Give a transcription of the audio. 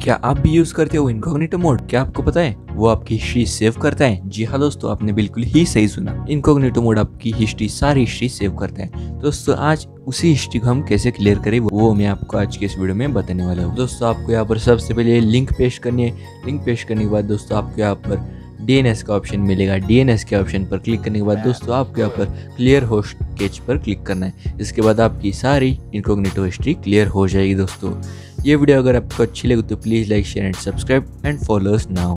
क्या आप भी यूज करते हो इनकॉग्निटो मोड? क्या आपको पता है वो आपकी हिस्ट्री सेव करता है? जी हाँ दोस्तों, आपने बिल्कुल ही सही सुना। इनकॉग्निटो मोड आपकी हिस्ट्री, सारी हिस्ट्री सेव करता है। दोस्तों आज उसी हिस्ट्री को हम कैसे क्लियर करें वो मैं आपको आज के इस वीडियो में बताने वाला हूँ। दोस्तों आपको यहाँ पर सबसे पहले लिंक पेस्ट करनी है। लिंक पेस्ट करने के बाद दोस्तों आपको यहाँ पर DNS का ऑप्शन मिलेगा। DNS के ऑप्शन पर क्लिक करने के बाद दोस्तों आपको यहाँ पर क्लियर होस्ट कैच पर क्लिक करना है। इसके बाद आपकी सारी इनकॉग्निटो हिस्ट्री क्लियर हो जाएगी। दोस्तों ये वीडियो अगर आपको अच्छी लगे तो please like, share and subscribe and follow us now.